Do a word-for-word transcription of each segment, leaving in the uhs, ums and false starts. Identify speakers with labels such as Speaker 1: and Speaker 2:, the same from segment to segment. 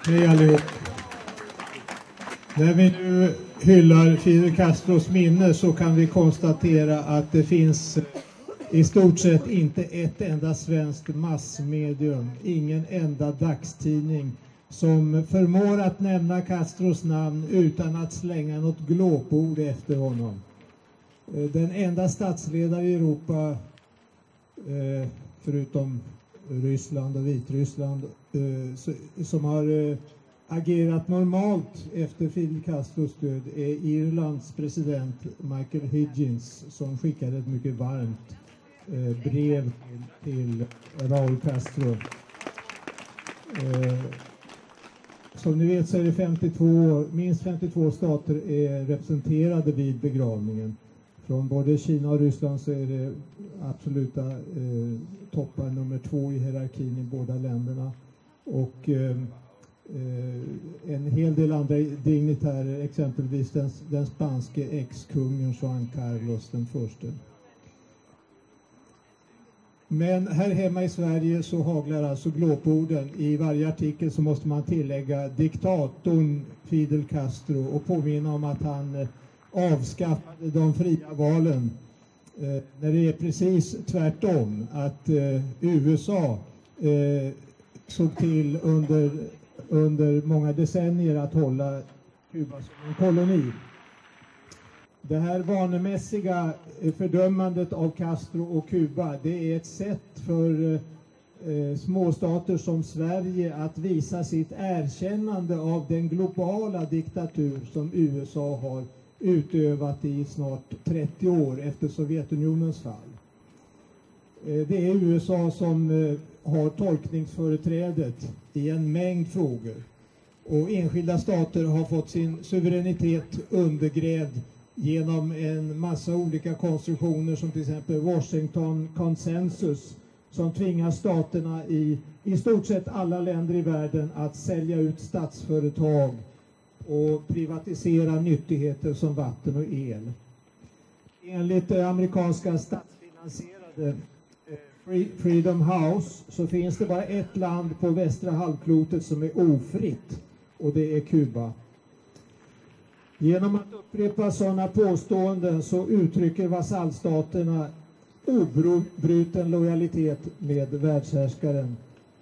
Speaker 1: Hej allihop. När vi nu hyllar Fidel Castros minne så kan vi konstatera att det finns i stort sett inte ett enda svenskt massmedium, ingen enda dagstidning som förmår att nämna Castros namn utan att slänga något glåpord efter honom. Den enda statsledare i Europa, förutom Ryssland och Vitryssland, som har agerat normalt efter Fidel Castros död är Irlands president Michael Higgins, som skickade ett mycket varmt brev till Raúl Castro. Som ni vet så är det femtiotvå, minst femtiotvå stater är representerade vid begravningen. Från både Kina och Ryssland så är det absoluta eh, toppar nummer två i hierarkin i båda länderna. Och eh, en hel del andra dignitärer, exempelvis den, den spanske ex-kungen Juan Carlos den första. Men här hemma i Sverige så haglar alltså glåporden. I varje artikel så måste man tillägga diktatorn Fidel Castro och påminna om att han avskaffade de fria valen, eh, när det är precis tvärtom, att eh, U S A eh, såg till under, under många decennier att hålla Kuba som en koloni. Det här vanemässiga fördömandet av Castro och Kuba, det är ett sätt för eh, småstater som Sverige att visa sitt erkännande av den globala diktatur som U S A har utövat i snart trettio år efter Sovjetunionens fall. Det är U S A som har tolkningsföreträdet i en mängd frågor. Och enskilda stater har fått sin suveränitet undergrävd genom en massa olika konstruktioner, som till exempel Washington Consensus, som tvingar staterna i i stort sett alla länder i världen att sälja ut statsföretag och privatisera nyttigheter som vatten och el. Enligt det amerikanska statsfinansierade Freedom House så finns det bara ett land på västra halvklotet som är ofritt, och det är Kuba. Genom att upprepa sådana påståenden så uttrycker vasallstaterna obruten lojalitet med världshärskaren.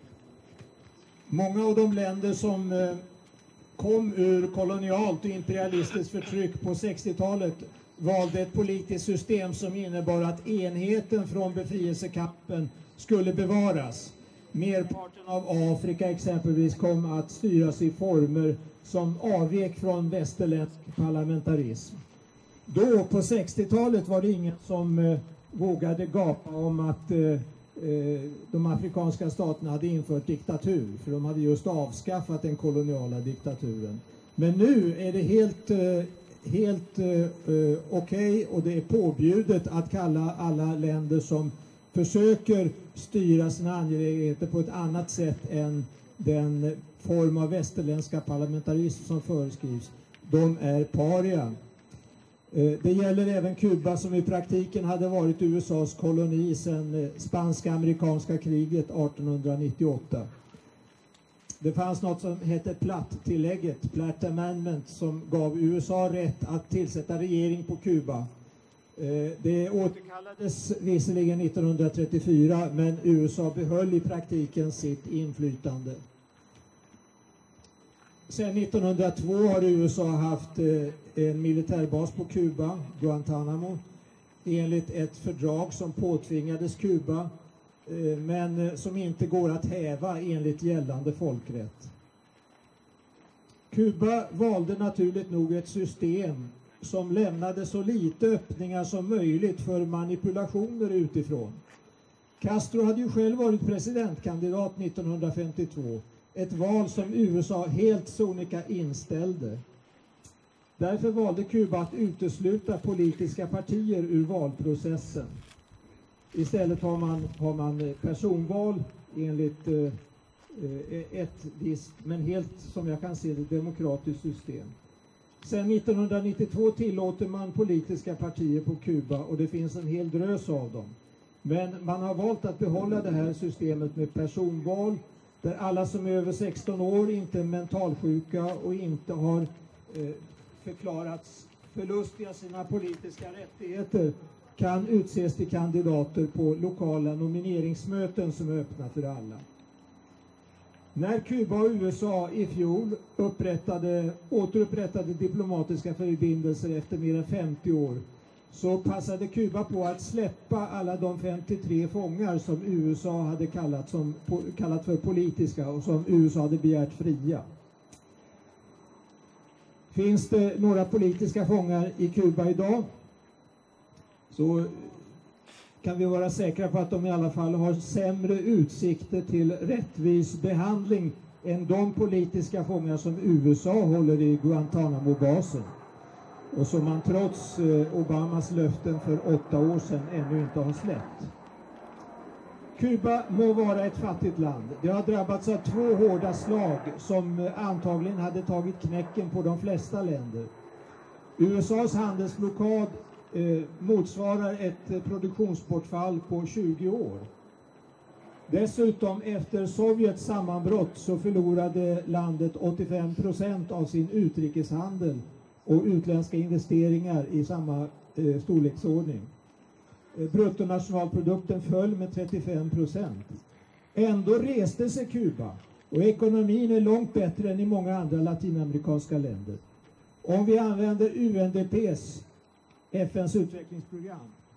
Speaker 1: Många av de länder som kom ur kolonialt och imperialistiskt förtryck på sextiotalet valde ett politiskt system som innebar att enheten från befrielsekampen skulle bevaras. Merparten av Afrika exempelvis kom att styras i former som avvek från västerländsk parlamentarism. Då på sextiotalet var det ingen som eh, vågade gapa om att eh, de afrikanska staterna hade infört diktatur, för de hade just avskaffat den koloniala diktaturen. Men nu är det helt, helt uh, okej, och det är påbjudet att kalla alla länder som försöker styra sina angelägenheter på ett annat sätt än den form av västerländska parlamentarism som föreskrivs. De är paria. Det gäller även Kuba, som i praktiken hade varit U S A:s koloni sedan spanska-amerikanska kriget artonhundranittioåtta. Det fanns något som hette Platt-tillägget, Platt Amendment, som gav U S A rätt att tillsätta regering på Kuba. Det återkallades visserligen nittonhundratrettiofyra, men U S A behöll i praktiken sitt inflytande. Sedan nittonhundratvå har U S A haft en militärbas på Kuba, Guantanamo, enligt ett fördrag som påtvingades Kuba, men som inte går att häva enligt gällande folkrätt. Kuba valde naturligt nog ett system som lämnade så lite öppningar som möjligt för manipulationer utifrån. Castro hade ju själv varit presidentkandidat nittonhundrafemtiotvå, ett val som U S A helt sonika inställde. Därför valde Kuba att utesluta politiska partier ur valprocessen. Istället har man, har man personval enligt eh, ett visst, men helt som jag kan se det, demokratiskt system. Sedan nittonhundranittiotvå tillåter man politiska partier på Kuba, och det finns en hel drös av dem. Men man har valt att behålla det här systemet med personval där alla som är över sexton år inte är mentalsjuka och inte har eh, förklarats förlustiga sina politiska rättigheter kan utses till kandidater på lokala nomineringsmöten som är öppna för alla. När Kuba och U S A i fjol upprättade, återupprättade diplomatiska förbindelser efter mer än femtio år, så passade Kuba på att släppa alla de femtiotre fångar som U S A hade kallat, som, kallat för politiska och som U S A hade begärt fria. Finns det några politiska fångar i Kuba idag, så kan vi vara säkra på att de i alla fall har sämre utsikter till rättvis behandling än de politiska fångar som U S A håller i Guantanamo-basen och som man trots Obamas löften för åtta år sedan ännu inte har släppt. Kuba må vara ett fattigt land. Det har drabbats av två hårda slag som antagligen hade tagit knäcken på de flesta länder. U S A:s handelsblockad eh, motsvarar ett produktionsbortfall på tjugo år. Dessutom efter Sovjets sammanbrott så förlorade landet åttiofem procent av sin utrikeshandel och utländska investeringar i samma eh, storleksordning. Bruttonationalprodukten föll med trettiofem procent. Ändå reste sig Kuba och ekonomin är långt bättre än i många andra latinamerikanska länder. Om vi använder U N D P:s, F N:s utvecklingsprogram,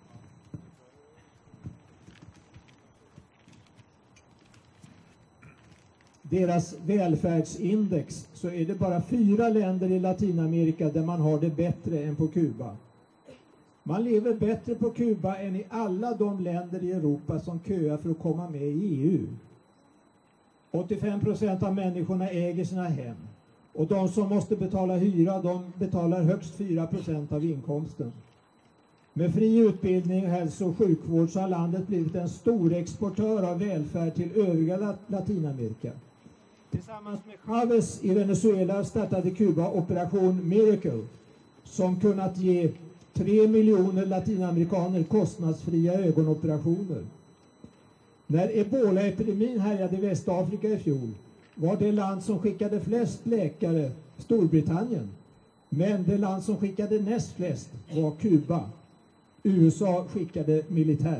Speaker 1: deras välfärdsindex, så är det bara fyra länder i Latinamerika där man har det bättre än på Kuba. Man lever bättre på Kuba än i alla de länder i Europa som köar för att komma med i E U. åttiofem procent av människorna äger sina hem. Och de som måste betala hyra, de betalar högst fyra procent av inkomsten. Med fri utbildning, hälso- och sjukvård så har landet blivit en stor exportör av välfärd till övriga Lat- Latinamerika. Tillsammans med Chavez i Venezuela startade Kuba Operation Miracle, som kunnat ge tre miljoner latinamerikaner kostnadsfria ögonoperationer. När ebolaepidemin härjade i Västafrika i fjol var det land som skickade flest läkare Storbritannien. Men det land som skickade näst flest var Kuba. U S A skickade militär.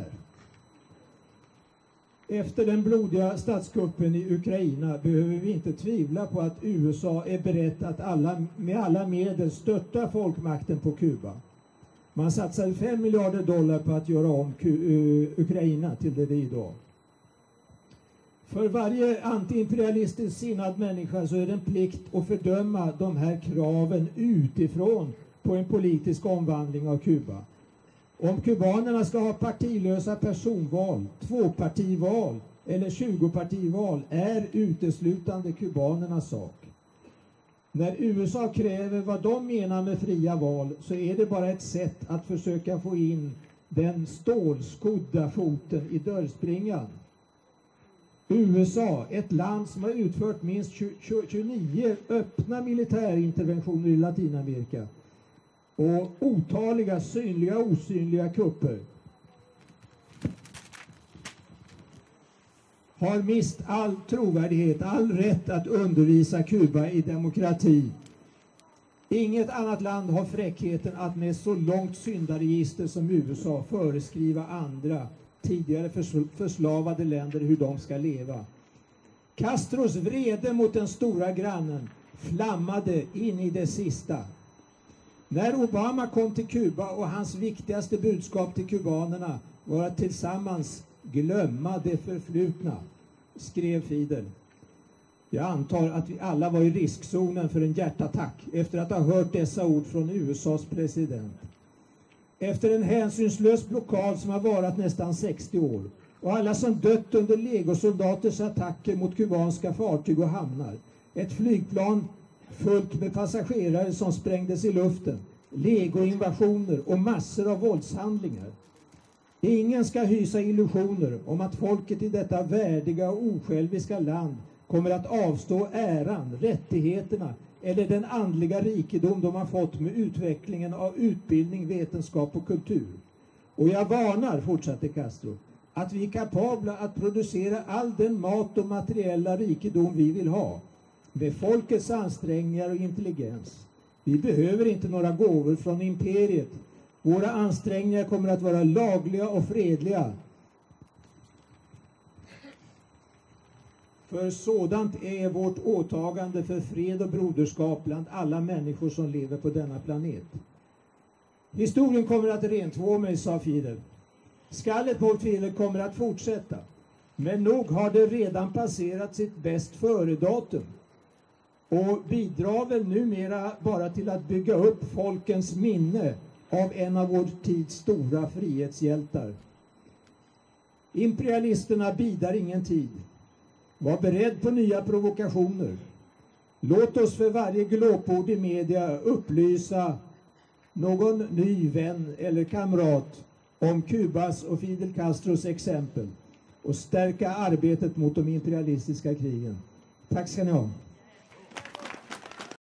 Speaker 1: Efter den blodiga statskuppen i Ukraina behöver vi inte tvivla på att U S A är berett att alla, med alla medel stötta folkmakten på Kuba. Man satsade fem miljarder dollar på att göra om Ukraina till det det är idag. För varje antiimperialistiskt sinnad människa så är det en plikt att fördöma de här kraven utifrån på en politisk omvandling av Kuba. Om kubanerna ska ha partilösa personval, tvåpartival eller tjugopartival är uteslutande kubanernas sak. När U S A kräver vad de menar med fria val så är det bara ett sätt att försöka få in den stålskodda foten i dörrspringan. U S A, ett land som har utfört minst tjugonio öppna militärinterventioner i Latinamerika och otaliga synliga och osynliga kupper, har mist all trovärdighet, all rätt att undervisa Kuba i demokrati. Inget annat land har fräckheten att med så långt syndaregister som U S A föreskriva andra tidigare förslavade länder hur de ska leva. Castros vrede mot den stora grannen flammade in i det sista. När Obama kom till Kuba och hans viktigaste budskap till kubanerna var att tillsammans glömma det förflutna, skrev Fidel. Jag antar att vi alla var i riskzonen för en hjärtattack efter att ha hört dessa ord från U S A:s president. Efter en hänsynslös blockad som har varat nästan sextio år och alla som dött under legosoldaters attacker mot kubanska fartyg och hamnar, ett flygplan fullt med passagerare som sprängdes i luften, legoinvasioner och massor av våldshandlingar. Ingen ska hysa illusioner om att folket i detta värdiga och osjälviska land kommer att avstå äran, rättigheterna eller den andliga rikedom de har fått med utvecklingen av utbildning, vetenskap och kultur. Och jag varnar, fortsatte Castro, att vi är kapabla att producera all den mat och materiella rikedom vi vill ha, med folkets ansträngningar och intelligens. Vi behöver inte några gåvor från imperiet. Våra ansträngningar kommer att vara lagliga och fredliga. För sådant är vårt åtagande för fred och broderskap bland alla människor som lever på denna planet. Historien kommer att rentvå mig, sa Fidel. Skallet mot Fidel kommer att fortsätta. Men nog har det redan passerat sitt bäst före-datum. Och bidrar väl numera bara till att bygga upp folkens minne av en av vår tids stora frihetshjältar. Imperialisterna bidar ingen tid. Var beredd på nya provokationer. Låt oss för varje glåpord i media upplysa någon ny vän eller kamrat om Kubas och Fidel Castros exempel och stärka arbetet mot de imperialistiska krigen. Tack ska ni ha.